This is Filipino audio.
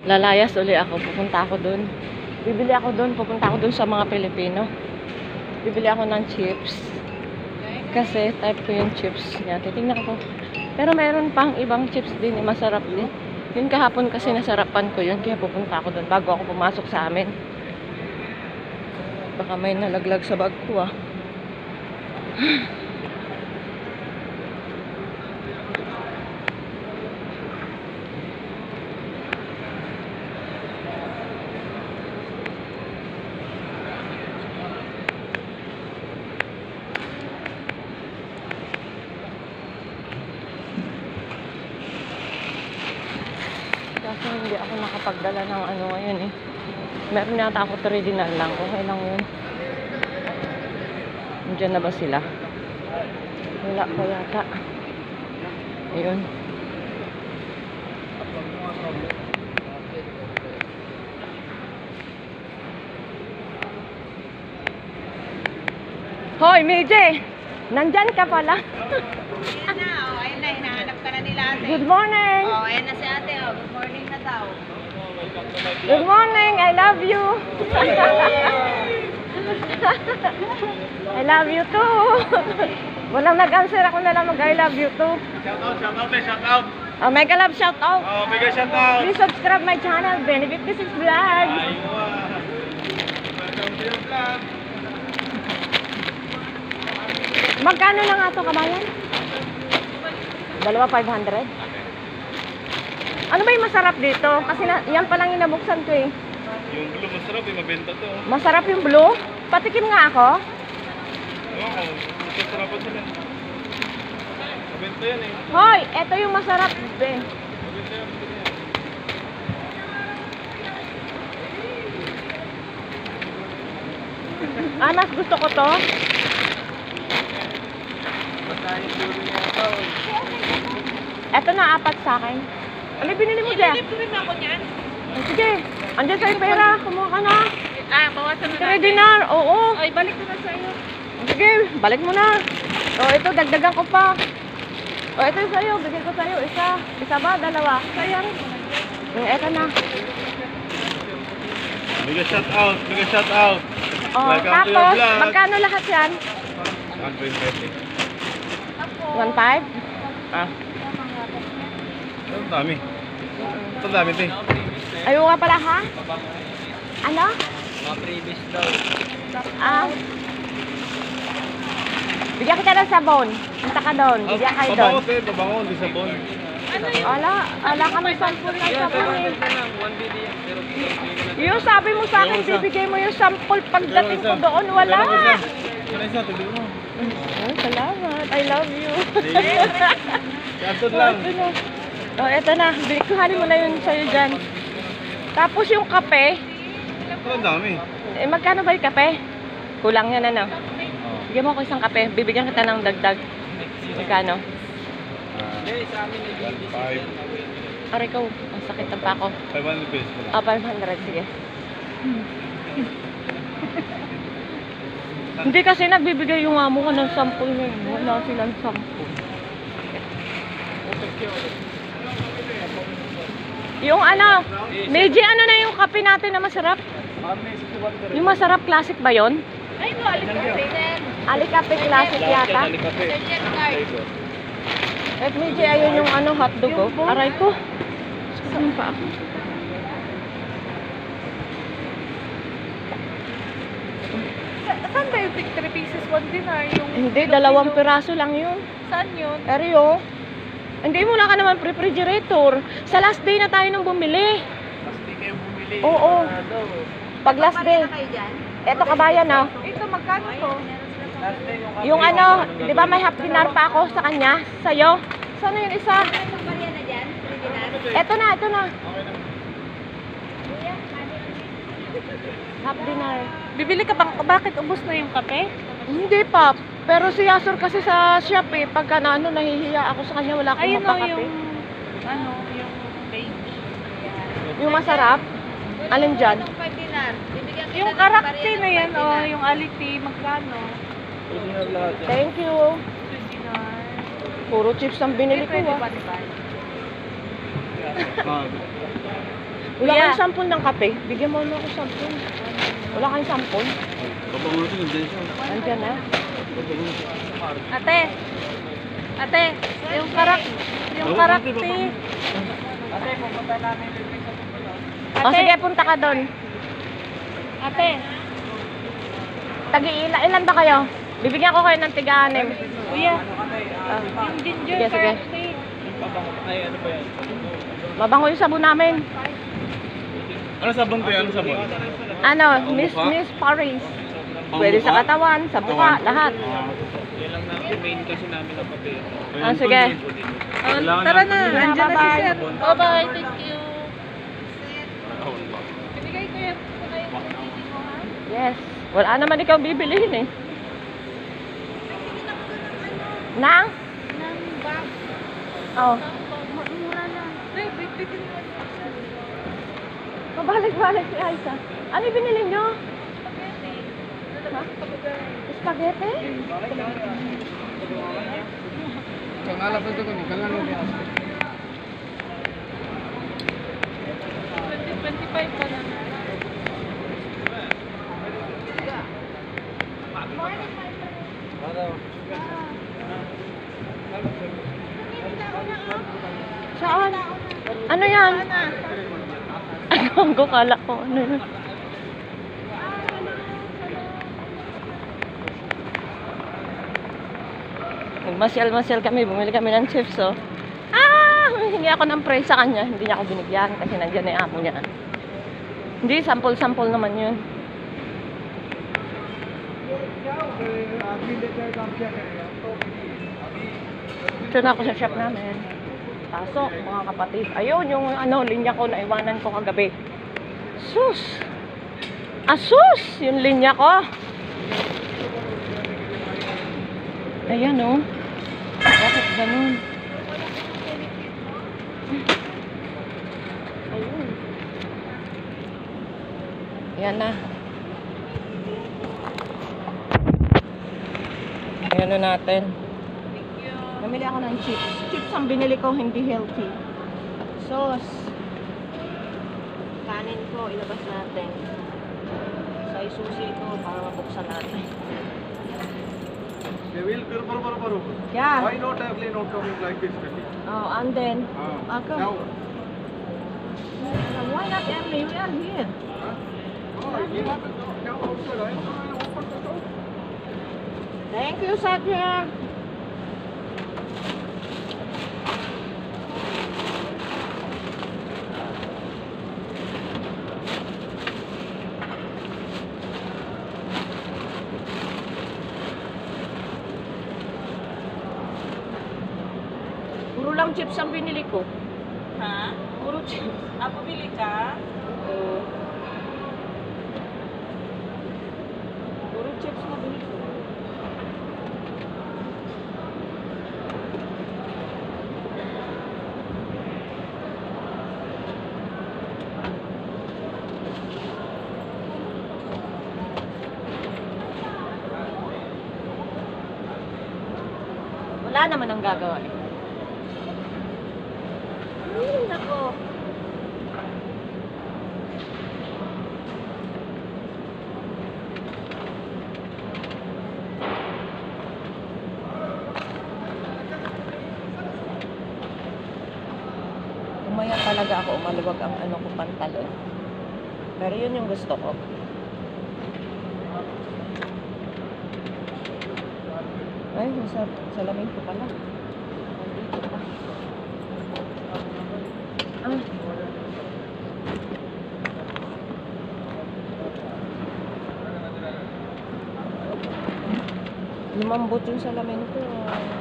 Lalayas uli ako, pupunta ako doon. Bibili ako doon, pupunta ako doon sa mga Pilipino. Bibili ako ng chips. Kasi type ko yung chips niya. Titingnan ko. Pero meron pang ibang chips din, masarap din. Yun kahapon kasi nasarapan ko yun, kaya pupunta ako doon bago ako pumasok sa amin. Baka may nalaglag sa bag ko ah. Kasi hindi ako nakapagdala ng ano ngayon eh. Meron yata ako 3 dinar lang. Okay lang yun. Nandiyan na ba sila? Wala pa yata. Ayun. Hoy, Meije! Nandyan ka pala. Ayan na, ayun na, hinahanap ka na nila ate. Good morning! Ayan na si ate, good morning na daw. Good morning! I love you! I love you too! Walang nag-answer, ako na lang mag-I love you too. Shout out. Mega love shout out! Mega shout out. Please subscribe my channel, Benefit This is Vlog! Magkano lang ato kabayan? 2,500? Ano ba yung masarap dito? Kasi yan palang inabuksan ko eh. Yung blue masarap, mabenta to. Masarap yung blue? Patikim nga ako. Oo, masarapan sila. Mabenta yan eh. Hoy, eto yung masarap. Be. Mabenta yan. Mas gusto ko to. Eto na, 4 sa akin. Ano binili mo dyan? Ito rin ako niyan. Sige, andyan sa'yo pera. Kumuha ka na. Bawasan na 3 dinar, oo. Ay, balik ko na sa iyo. Sige, balik mo na. Ito, dagdagan ko pa. Ito yung sa'yo, bigyan ko sa'yo. Isa ba? Dalawa? Sa'yo rin. Eto na. Mega shout out, mega shout out. Welcome to your Tapos, vlog. magkano lahat yan? 120. 1.5? Ang dami. Ang dami ito eh. Ayaw nga pala, ha? Ano? Mga previous daw. Bigyan kita ng sabon. Punta ka doon. Bigyan kayo doon. Babangon eh, babangon, di sabon. Ala kami sample ng sabon eh. Yung sabi mo sa akin, bibigay mo yung sample pagdating ko doon. Wala. Ano isa, tuloy mo. Salamat. I love you. Katod lang. Eto na. Kuhanin mo na yun sa'yo dyan. Tapos yung kape. Ang dami. Magkano ba yung kape? Kulang yan ano? Bigyan mo ako isang kape. Bibigyan kita ng dagdag. Magkano? 5. Aray ko. Ang sakit ng pa ako. 500 pesos. 500. Sige. Hindi kasi nagbibigay yung amo ko ng sample ngayon. Wala silang sample. Yung ano, Meiji, ano na yung kape natin na masarap? Yung masarap classic ba yun? Ay, no, alikape. Alikape classic yata. At Meiji, ayun yung ano, hotdog ko. Aray ko. Saan pa ako? Saan ba yung 3 pieces, 1 dinar? Yung Hindi, 2 piraso lang yun. Saan yun? Eryo. Hindi mo na ka naman refrigerator. Sa last day na tayo nung bumili. Hindi kayo bumili. Oo. Pag last day. kayo dyan? Eto kabayan na. Ito, magkano to? Yung ano, di ba may half dinar pa ako sa kanya? Sa'yo? Sana yung isa? Anong bariya na dyan? 3 dinar? Eto na, eto na. Half dinar. Bibili ka bang, bakit ubos na yung kape? Hindi pa. Pero si Yasur kasi sa shop eh. Pagka na ano, nahihiya ako sa kanya. Wala akong Ayun o, mapakape. yung, yung beige. Yung masarap? Alin dyan? 5 dinar. Bibigyan kita Yung ng karakti bariya na ng yan, 5 dinar. oh, yung aliti, magkano? Thank you. 2 dinar. Puro chips ang binili ko Pwede ah. ba, diba? Wala Kuya. kayong sample ng kape? Bigyan mo na ako sample. Wala kayong sample? Papangutin yung denso. Andiyan na. Ate. Ate, yung karakti. O sige, punta ka doon. Ate. Ilan ba kayo? Bibigyan ko kayo ng tiga-anim. Kuya. Ah, Yung ginger Sige, sige. karakti. Mabango yung sabon namin. Ano sabon to yan? Ano sabon? Ano, Miss Paris. Pwede sa katawan, sa buka, lahat. Yan lang na main kasi namin ang kape. Ah, sige. Tara na, Sige, andyan na si bye-bye. Sir. Bye-bye, thank you. Binigay ko yan po kayo ng baby mo, ha? Yes. Wala naman ikaw bibilihin eh. Nang? Ng bag. Oh. Mura lang. Ay, bigbitin mo. Mabalik-balik si Aisa. Ano yung binili nyo? Ha? Spaghetti? $25 pa lang. Saan? Ano yan? Ang kala ko. Ano yun? Nagmasyal-masyal kami. Bumili kami ng chips, oh. Hingi ako ng price sa kanya. Hindi niya ako binigyan kasi nandiyan na yung amo niya. Hindi, sample-sample naman yun. Ito na ako sa shop namin. Pasok, mga kapatid. Ayun, yung linya ko na iwanan ko kagabi. Sus! Asus! Yung linya ko. Ayan, oh. Bakit ganun? Ayun. Ayan na. Ayan na natin. Namili ako ng chips. Chips ang binili ko, hindi healthy. Sauce. Kanin ko, ilabas natin. Sa isusi ito para mabuksan natin. They will paru. Yeah. Why not airplane not coming like this? Oh, and then, okay. Now. Why not Emily? We are here. Oh, you have to go now outside. I open the door. Thank you, Satya. Puro lang chips ang binili ko. Ha? Puro chips. Bumili ka? Oo. Puro chips na binili ko. Wala naman ang gagawa eh. Nako. Umaya talaga ako, umaluwag ang ko pantalon. Pero yun yung gusto ko. Ay, nasa salamin ko pala. Nandito pa. Lumambot yung salamin ko.